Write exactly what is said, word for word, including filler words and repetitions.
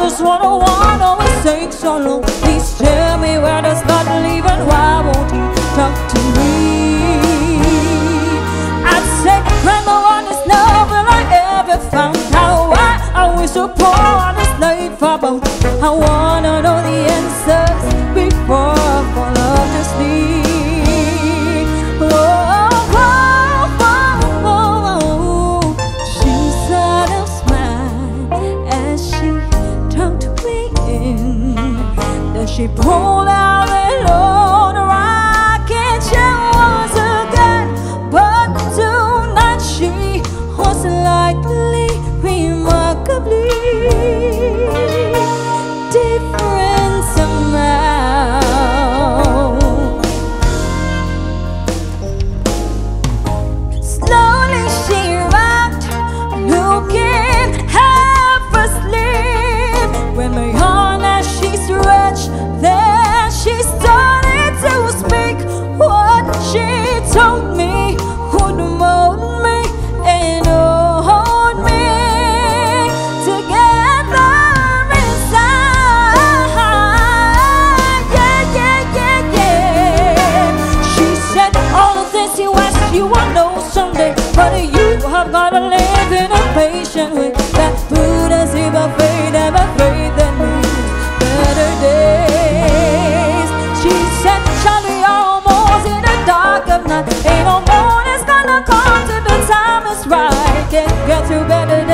just wanna wonder what takes so long. Please tell me where does God live and why won't he talk to me? I'd say grandma on this novel I ever found out why I wish so poor on this life about. I wanna know the answers before I fall off to sleep. Oh, oh, oh, oh, oh. She sort of smiled as she talked to me. Then she pulled out a load rocking chair once again. But tonight she was slightly, remarkably different somehow. Slowly she rocked, looking half asleep. When my arm as she stretched, then she started to speak. What she told me would mold me and hold me together inside. Yeah, yeah, yeah, yeah. She said all the things you asked you will know someday, but you have gotta live in a patient way. That Buddha's if a faith, ever faith that means better days. She said, Charlie, you're almost in the dark of night. Ain't no more that's gonna come till the time is right. Can't get through better